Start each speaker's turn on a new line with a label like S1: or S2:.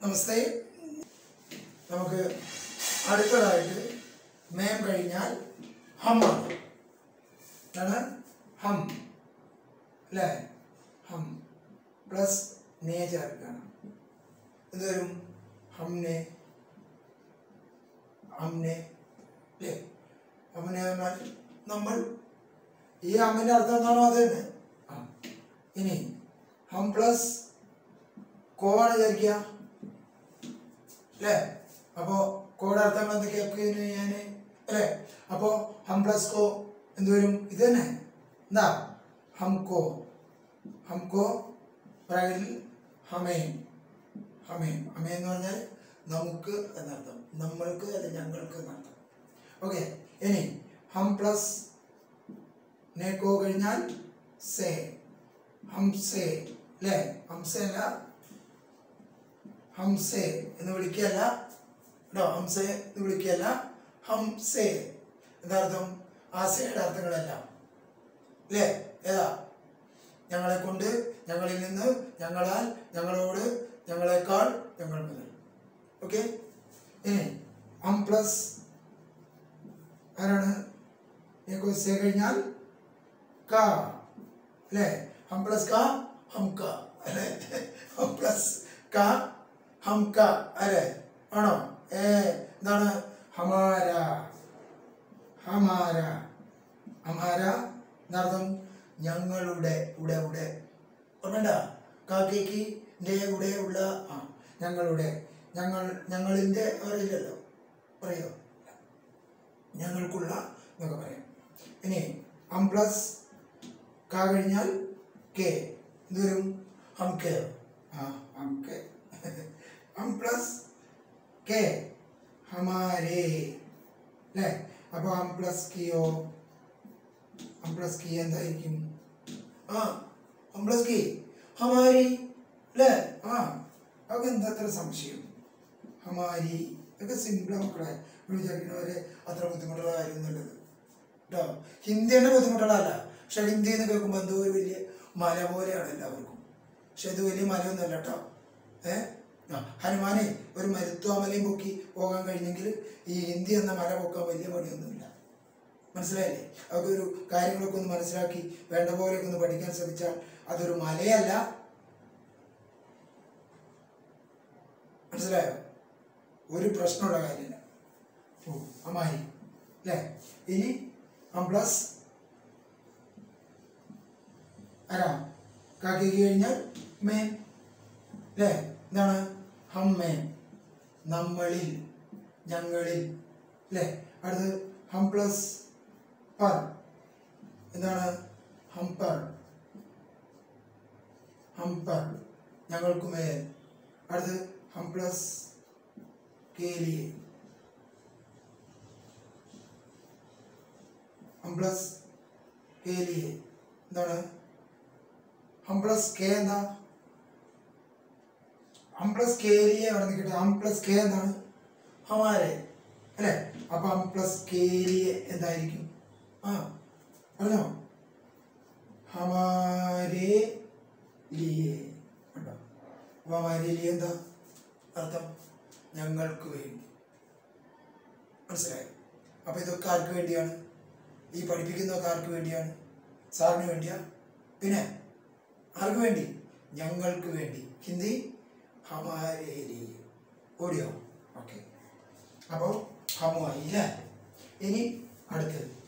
S1: നമസ്തേ. നമുക്ക് അടുത്തതായിട്ട് മേം കഴിഞ്ഞാൽ ഹമ്മാണ്. എന്താണ് ഹം അല്ലേ? ഹം പ്ലസ് നേ ചേർക്കണം. ഇത് വരും ഹംനെ ഹംനെ അല്ലേ? ഹംനെ പറഞ്ഞാൽ നമ്മൾ ഈ ഹമ്മിൻ്റെ അർത്ഥം എന്താണോ അത് തന്നെ. ഇനി ഹം പ്ലസ് കോ ആണ് വിചാരിക്കുക അല്ലേ? അപ്പോൾ കോയുടെ അർത്ഥങ്ങൾ എന്തൊക്കെയാക്കുന്നു ഞാൻ അല്ലേ? അപ്പോൾ ഹം പ്ലസ് കോ എന്ത് വരും? ഇത് തന്നെ. എന്താ ഹംകോ ഹംകോ ബ്രാക്കറ്റിൽ ഹമേം ഹമേം ഹമേ എന്ന് പറഞ്ഞാൽ നമുക്ക് എന്നർത്ഥം, നമ്മൾക്ക് അല്ല ഞങ്ങൾക്ക് എന്നർത്ഥം. ഓക്കെ. ഇനി ഹം പ്ലസ് നേക്കോ കഴിഞ്ഞാൽ സേ ഹംസേ അല്ലേ? ഹംസേ അല്ല ഹംസേ എന്ന് വിളിക്കുകയല്ല കേട്ടോ. ഹംസേ എന്ന് വിളിക്കുകയല്ല, ഹംസേ എന്താർത്ഥം? ആസയുടെ അർത്ഥങ്ങളെല്ലാം അല്ലേ? ഏതാ? ഞങ്ങളെ കൊണ്ട്, ഞങ്ങളിൽ നിന്ന്, ഞങ്ങളാൽ, ഞങ്ങളോട്, ഞങ്ങളെക്കാൾ, ഞങ്ങൾ മുതൽ. ഓക്കെ. ഇനി ഹം പ്ലസ് ആരാണ്? സേ കഴിഞ്ഞാൽ ക അല്ലേ? ഹം പ്ലസ് ക ഹം ക അല്ലേ? ഹം പ്ലസ് ക ഹം ക അല്ലേ? ആണോ? എന്താണ്? ഹമാര ഹമാര ഹമാര എന്നർത്ഥം ഞങ്ങളുടെ ഉടെ ഉടെ ഓർമ്മണ്ട? കാക്കേക്ക് ഉടെ ഉള്ള ഞങ്ങളുടെ ഞങ്ങളിൻ്റെ അറിയില്ലല്ലോ, പറയോ? ഞങ്ങൾക്കുള്ള എന്നൊക്കെ പറയാം. ഇനി ഹം പ്ലസ് ക കഴിഞ്ഞാൽ കെ എന്ത് വരും? ഹം കെ ഹം കെ ഹം പ്ലസ് കെ ഹമാരേ അല്ലേ? അപ്പോൾ ഹം പ്ലസ് കിയോ ഹം പ്ലസ് കി എന്തായിരിക്കും? ഹം പ്ലസ് കി ഹമാരി അല്ലേ? അതൊക്കെ എന്താ അത്ര സംശയം? ഹമാരി ഒക്കെ സിമ്പിളാണ് മക്കളെ. വിചാരിക്കുന്നവരെ അത്ര ബുദ്ധിമുട്ടുള്ള കാര്യം നല്ലത് കേട്ടോ. ഹിന്ദി തന്നെ ബുദ്ധിമുട്ടുള്ളതല്ല, പക്ഷെ ഹിന്ദി എന്ന് കേൾക്കുമ്പോൾ എന്തോ ഒരു വലിയ മല പോലെയാണ് എല്ലാവർക്കും. പക്ഷെ ഇത് വലിയ മലയൊന്നുമല്ല കേട്ടോ. ഹനുമാനെ ഒരു മരുത്വാമലയും പൊക്കി പോകാൻ കഴിഞ്ഞെങ്കിൽ ഈ ഹിന്ദി എന്ന മല പൊക്കാൻ വലിയ പണിയൊന്നുമില്ല. മനസ്സിലായില്ലേ? അതൊക്കെ ഒരു കാര്യങ്ങളൊക്കെ ഒന്ന് മനസ്സിലാക്കി വേണ്ട പോലെയൊക്കെ ഒന്ന് പഠിക്കാൻ ശ്രമിച്ചാൽ അതൊരു മലയല്ല. മനസ്സിലായോ? ഒരു പ്രശ്നമുള്ള കാര്യമില്ല. അമ്മായി അല്ലേ? ഇനി ഹം പ്ലസ് ആരാ? കാക്കേക്ക് കഴിഞ്ഞാൽ മേം അല്ലേ? എന്താണ്? ഹം മേം നമ്മളിൽ, ഞങ്ങളിൽ അല്ലേ? അടുത്ത് ഹം പ്ലസ് പർ എന്താണ്? ഹം പർ ഹം പർ ഞങ്ങൾക്ക് മേൽ. അടുത്ത് ഹം പ്ലസ് के लिए हम प्लस के लिए എന്താണ്? हम प्लस के എന്താ? हम प्लस के लिए അവിടെ നിൽക്കട്ടെ. हम प्लस के എന്താണ്? हमारे അല്ലേ? അപ്പൊ हम प्लस के लिए എന്തായിരിക്കും? പറഞ്ഞോ? हमारे लिए ഉണ്ടോ? അപ്പൊ हमारे लिए എന്താ അർത്ഥം? ഞങ്ങൾക്ക് വേണ്ടി. മനസ്സിലായി? അപ്പോൾ ഇതൊക്കെ ആർക്ക് വേണ്ടിയാണ്? ഈ പഠിപ്പിക്കുന്നതൊക്കെ ആർക്ക് വേണ്ടിയാണ്? സാറിന് വേണ്ടിയാ? പിന്നെ ആർക്ക് വേണ്ടി? ഞങ്ങൾക്ക് വേണ്ടി. ഹിന്ദി ഹമാരേ ലിയേ. ഓടിയോ? ഓക്കെ. അപ്പോൾ ഹമുമായി അല്ലേ? ഇനി അടുത്തത്